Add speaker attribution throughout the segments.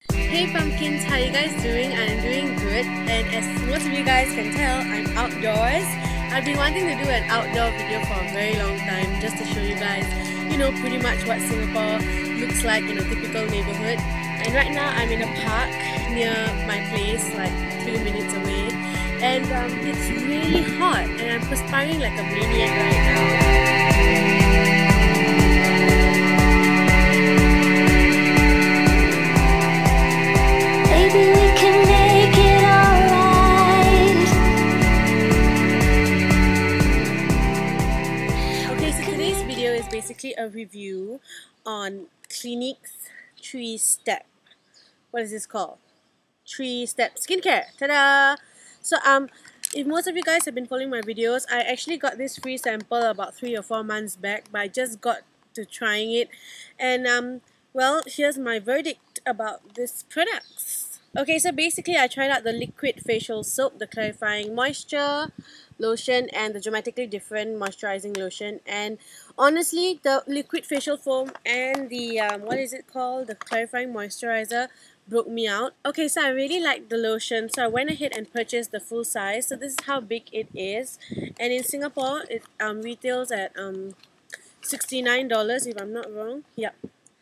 Speaker 1: Hey pumpkins, how you guys doing? I'm doing good, and as most of you guys can tell, I'm outdoors. I've been wanting to do an outdoor video for a very long time just to show you guys, pretty much what Singapore looks like in a typical neighborhood. And right now I'm in a park near my place, like 3 minutes away, and it's really hot and I'm perspiring like a maniac right now. Basically a review on Clinique's 3-step. What is this called? 3-step skincare. Ta-da! So if most of you guys have been following my videos, I actually got this free sample about 3 or 4 months back, but I just got to trying it, and well, here's my verdict about these products. Okay, so basically I tried out the liquid facial soap, the clarifying moisture lotion, and the dramatically different moisturizing lotion. And honestly, the liquid facial foam and the what is it called, the clarifying moisturizer, broke me out. Okay, so I really liked the lotion, so I went ahead and purchased the full size. So this is how big it is, and in Singapore it retails at $69 if I'm not wrong. Yep,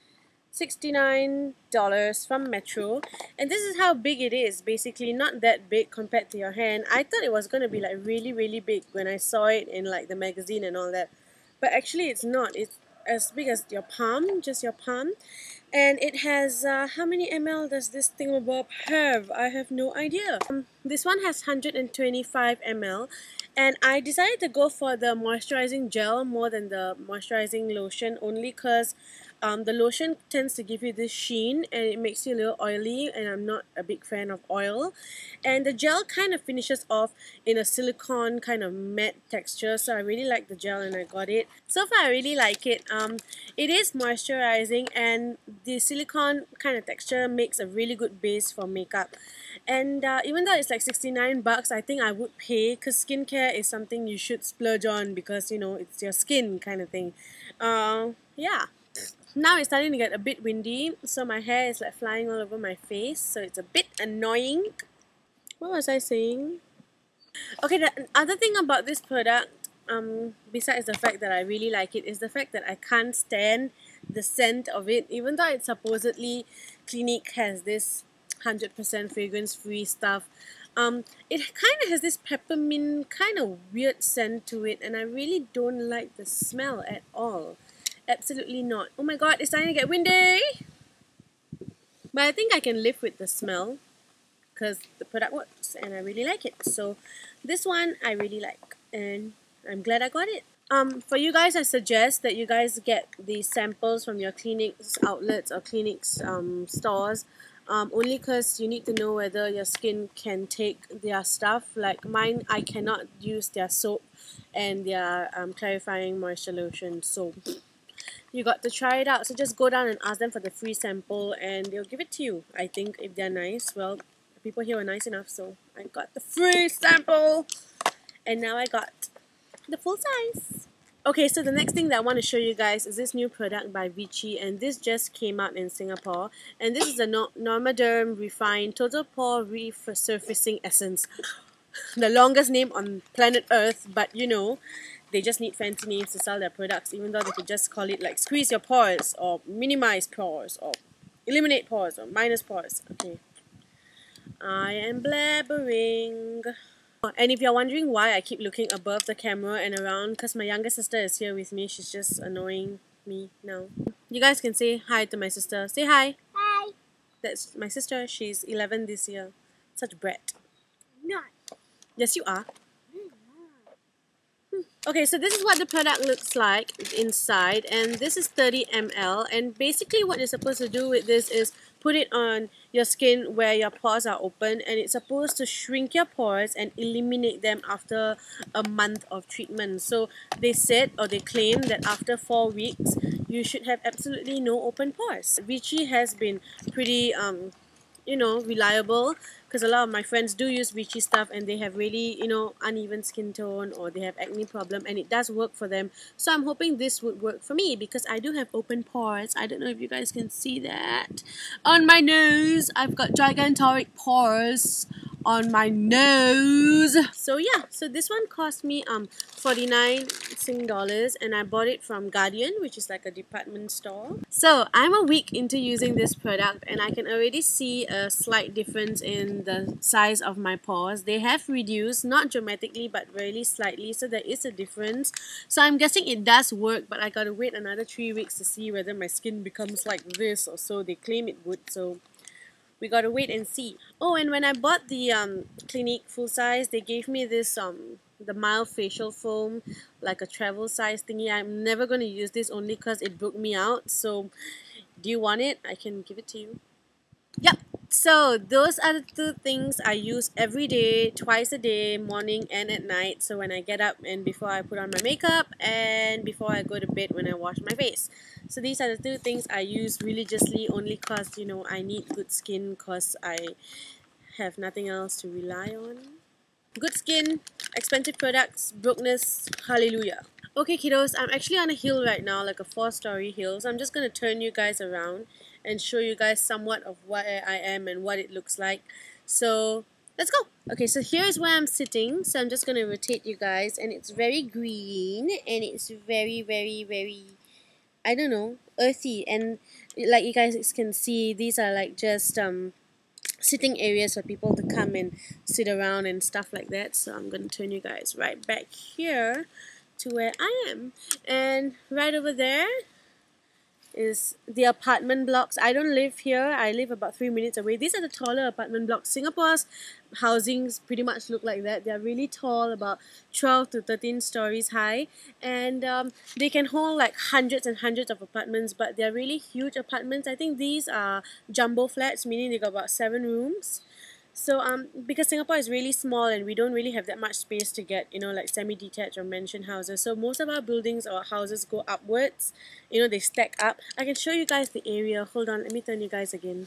Speaker 1: $69 from Metro, and this is how big it is. Basically not that big compared to your hand. I thought it was going to be like really big when I saw it in like the magazine and all that, but actually it's not. It's as big as your palm, just your palm. And it has how many ml does this thingamabob have? I have no idea. This one has 125 ml, and I decided to go for the moisturizing gel more than the moisturizing lotion, only because the lotion tends to give you this sheen and it makes you a little oily, and I'm not a big fan of oil. And the gel kind of finishes off in a silicone kind of matte texture, so I really like the gel and I got it. So far I really like it. It is moisturizing, and the silicone kind of texture makes a really good base for makeup. And even though it's like 69 bucks, I think I would pay, because skincare is something you should splurge on, because it's your skin kind of thing. Yeah. Now it's starting to get a bit windy, so my hair is like flying all over my face, so it's a bit annoying. What was I saying? Okay, the other thing about this product, besides the fact that I really like it, is the fact that I can't stand the scent of it. Even though it's supposedly Clinique has this 100% fragrance-free stuff, it kind of has this peppermint kind of weird scent to it, and I really don't like the smell at all. Absolutely not. Oh my god, it's starting to get windy! But I think I can live with the smell, because the product works and I really like it. So this one I really like, and I'm glad I got it. For you guys, I suggest that you guys get the samples from your Clinique's outlets or Clinique's stores, only because you need to know whether your skin can take their stuff. Like mine, I cannot use their soap and their clarifying moisture lotion, so you got to try it out. So just go down and ask them for the free sample and they'll give it to you. I think if they're nice, well, the people here were nice enough, so I got the free sample and now I got the full size. Okay, so the next thing that I want to show you guys is this new product by Vichy, and this just came out in Singapore, and this is the Normaderm Refine Total Pore Resurfacing Essence. The longest name on planet Earth, but they just need fancy names to sell their products, even though they could just call it like squeeze your pores, or minimize pores, or eliminate pores, or minus pores. Okay, I am blabbering. And if you're wondering why I keep looking above the camera and around, because my younger sister is here with me. She's just annoying me now. You guys can say hi to my sister. Say hi.
Speaker 2: Hi.
Speaker 1: That's my sister. She's 11 this year. Such a brat.
Speaker 2: Not.
Speaker 1: Yes, you are. Okay, so this is what the product looks like inside, and this is 30 ml, and basically what you're supposed to do with this is put it on your skin where your pores are open, and it's supposed to shrink your pores and eliminate them after a month of treatment. So they said, or they claim, that after 4 weeks you should have absolutely no open pores. Vichy has been pretty reliable because a lot of my friends do use Vichy stuff and they have really, you know, uneven skin tone or they have acne problem, and it does work for them. So I'm hoping this would work for me because I do have open pores. I don't know if you guys can see that. On my nose, I've got gigantic pores on my nose. So yeah, so this one cost me 49 Sing dollars, and I bought it from Guardian, which is like a department store. So I'm a week into using this product and I can already see a slight difference in the size of my pores. They have reduced, not dramatically but really slightly, so there is a difference. So I'm guessing it does work, but I gotta wait another 3 weeks to see whether my skin becomes like this or so. They claim it would, so we gotta wait and see. Oh, and when I bought the Clinique full size, they gave me this the mild facial foam, like a travel size thingy. I'm never gonna use this only because it broke me out. So do you want it? I can give it to you. Yep. So those are the two things I use every day, twice a day, morning and at night. So when I get up and before I put on my makeup and before I go to bed when I wash my face. So these are the two things I use religiously, only cause, you know, I need good skin cause I have nothing else to rely on. Good skin, expensive products, brokenness, hallelujah. Okay kiddos, I'm actually on a hill right now, like a 4-story hill. So I'm just going to turn you guys around and show you guys somewhat of where I am and what it looks like. So let's go. Okay, so here's where I'm sitting. So I'm just going to rotate you guys, and it's very green and it's very, I don't know, earthy. And like you guys can see, these are like just sitting areas for people to come and sit around and stuff like that. So I'm going to turn you guys right back here to where I am, and right over there is the apartment blocks. I don't live here, I live about 3 minutes away. These are the taller apartment blocks. Singapore's housings pretty much look like that. They're really tall, about 12 to 13 stories high, and they can hold like hundreds and hundreds of apartments, but they're really huge apartments. I think these are jumbo flats, meaning they got about 7 rooms. So because Singapore is really small and we don't really have that much space to get, you know, like semi-detached or mansion houses. So most of our buildings or houses go upwards, you know, they stack up. I can show you guys the area. Hold on, let me turn you guys again.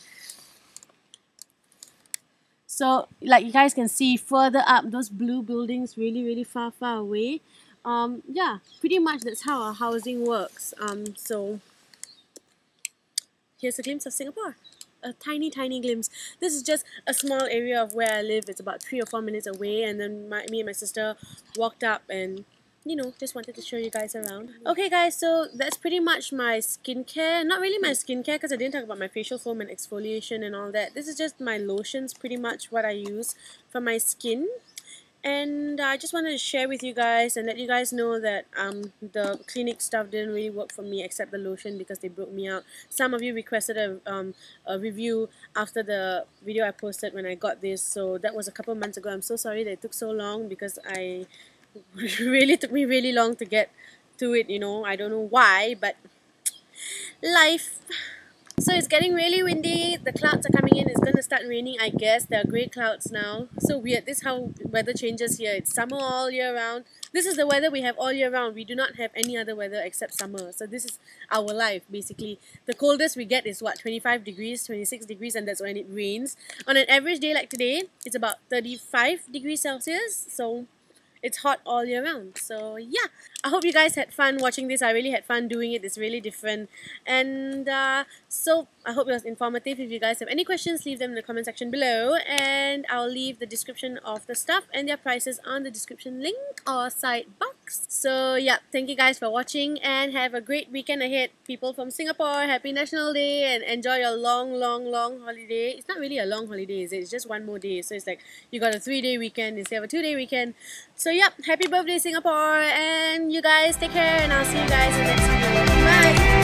Speaker 1: So like you guys can see further up, those blue buildings really far away. Yeah, pretty much that's how our housing works. So here's a glimpse of Singapore. A tiny glimpse. This is just a small area of where I live. It's about 3 or 4 minutes away, and then me and my sister walked up and, you know, just wanted to show you guys around. Okay guys, so that's pretty much my skincare. Not really my skincare because I didn't talk about my facial foam and exfoliation and all that. This is just my lotions, pretty much what I use for my skin. And I just wanted to share with you guys and let you guys know that the Clinique stuff didn't really work for me except the lotion because they broke me out. Some of you requested a review after the video I posted when I got this, so that was a couple months ago. I'm so sorry that it took so long because I really took me really long to get to it, you know. I don't know why, but life. So it's getting really windy, the clouds are coming in, it's going to start raining I guess. There are grey clouds now. So weird, this is how weather changes here. It's summer all year round. This is the weather we have all year round. We do not have any other weather except summer. So this is our life basically. The coldest we get is what, 25 degrees, 26 degrees, and that's when it rains. On an average day like today, it's about 35 degrees Celsius. So it's hot all year round. So yeah, I hope you guys had fun watching this. I really had fun doing it. It's really different, and so I hope it was informative. If you guys have any questions, leave them in the comment section below, and I'll leave the description of the stuff and their prices on the description link or side box. So yeah, thank you guys for watching and have a great weekend ahead. People from Singapore, happy National Day, and enjoy your long holiday. It's not really a long holiday, is it? It's just one more day, so it's like you got a 3-day weekend instead of a 2-day weekend. So yep, happy birthday Singapore, and you guys take care, and I'll see you guys in the next video. Bye!